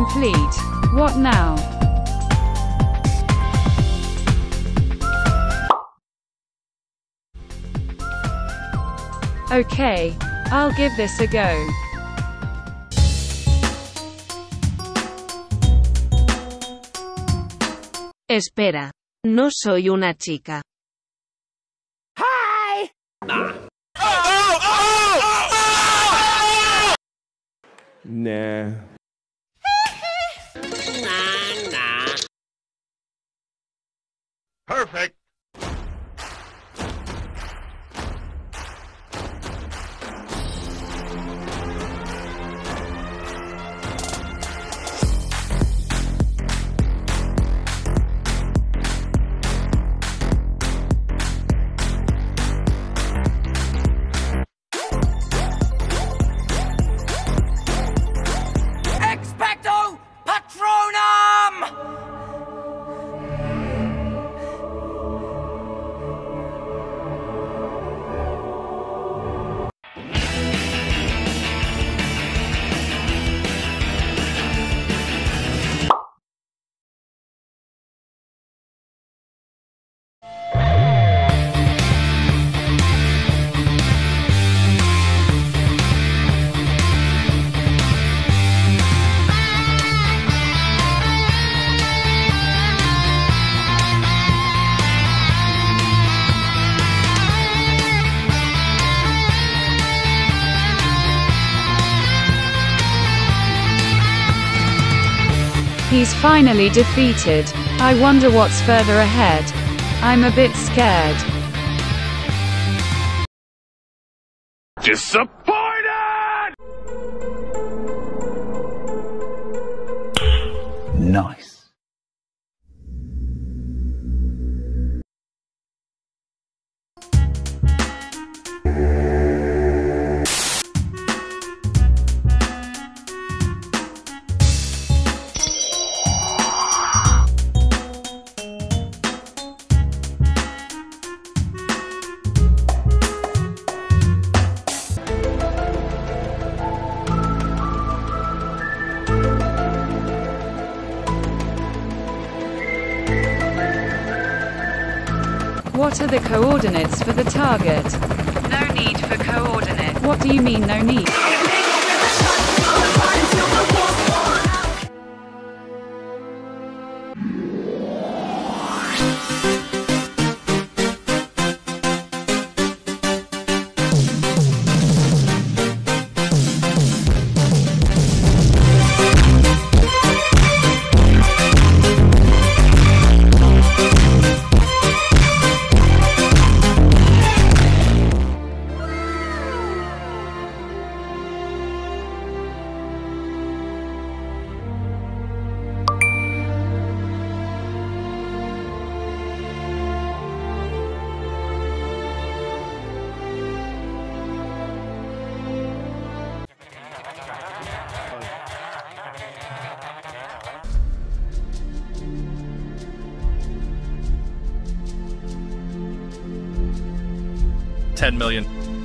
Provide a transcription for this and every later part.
complete. What now? Okay, I'll give this a go. Espera. No soy una chica. Hi! Nah. Nah. Nah. Perfect. Expecto Patronum! He's finally defeated. I wonder what's further ahead. I'm a bit scared. Disappointed! Nice. What are the coordinates for the target? No need for coordinate. What do you mean no need? 10 million.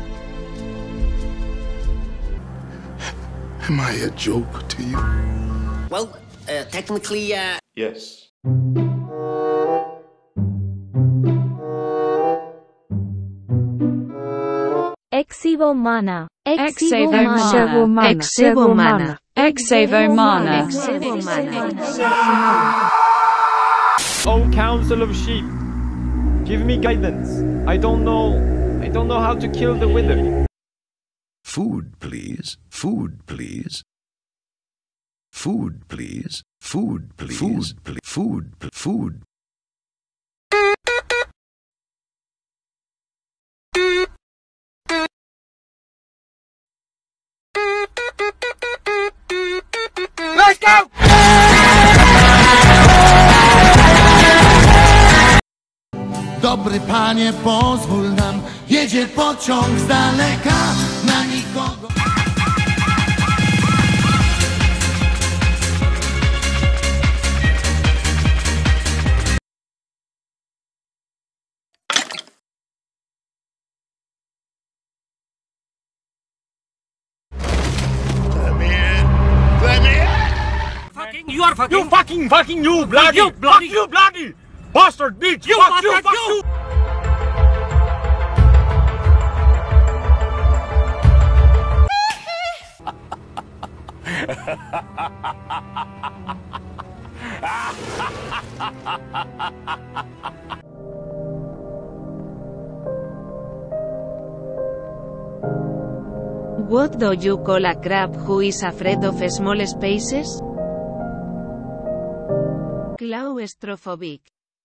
Am I a joke to you? Well, technically, Yes. Exevo mana. Exevo mana. Exevo mana. Exevo mana. Oh, Council of Sheep, give me guidance. I don't know how to kill the wither. Food, please. Food, please. Food, please. Food, please. Food, please. Food, food. Let's go! Dobry panie, pozwól nam, jedzie pociąg z daleka, na nikogo. Let me in! Let me in! Fuck you are fucking. You bloody! You bloody! You bloody! Bastard bitch! You fuck bastard, fuck you! What do you call a crab who is afraid of small spaces? Claustrophobic.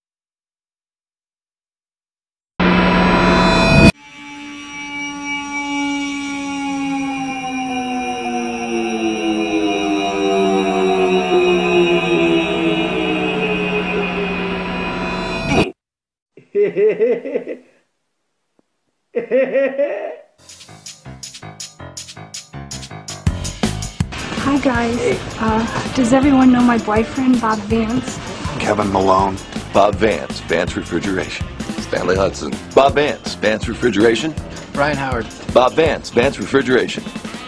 Hi guys. Does everyone know my boyfriend, Bob Vance? Kevin Malone. Bob Vance, Vance Refrigeration. Stanley Hudson. Bob Vance, Vance Refrigeration. Brian Howard. Bob Vance, Vance Refrigeration.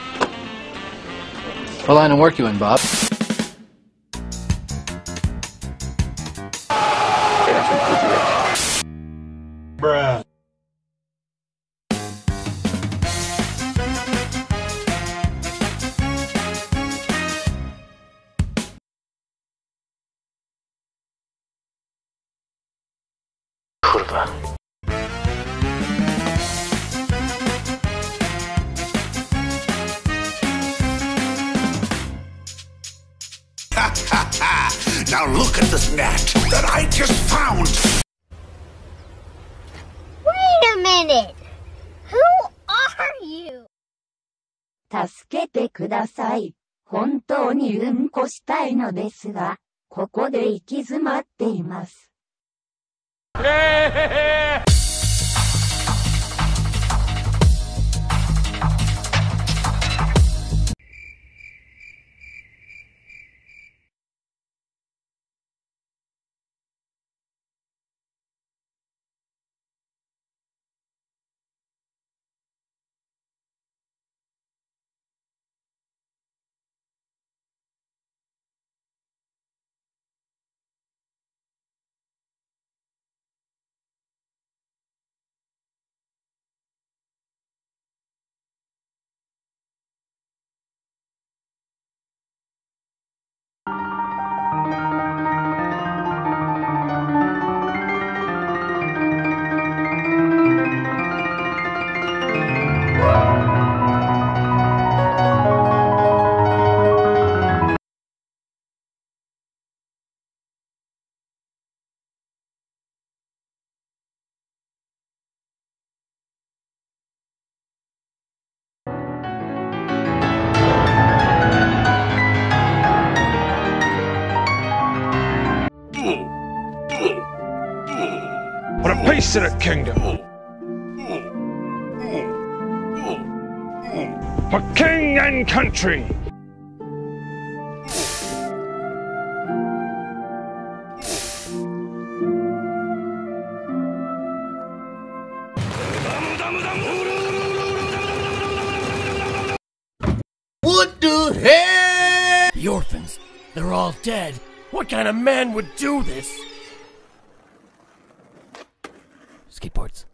What line of work you in, Bob? Vance Refrigeration. Bruh. Kurwa. Now look at this net that I just found. Wait a minute. Who are you? 助けてください。本当にうんこしたいのですが、ここで行き詰まっています。 What a piece of the kingdom! For king and country! What the hell? The orphans. They're all dead. What kind of man would do this? Skateboards.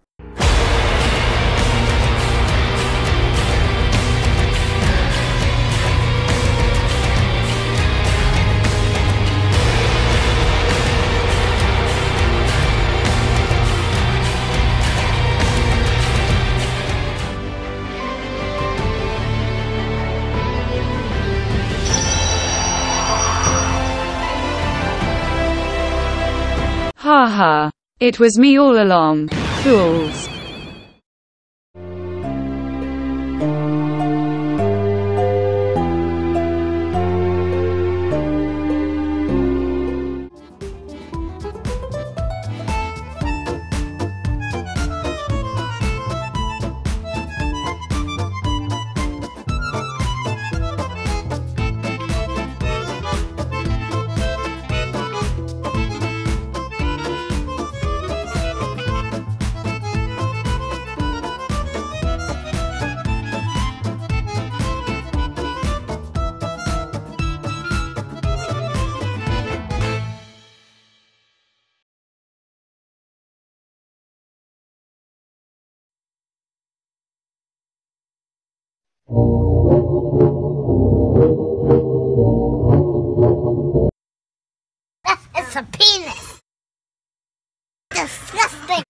Ha ha. It was me all along. Fools. It's a penis. Disgusting.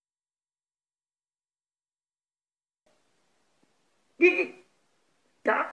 Stop.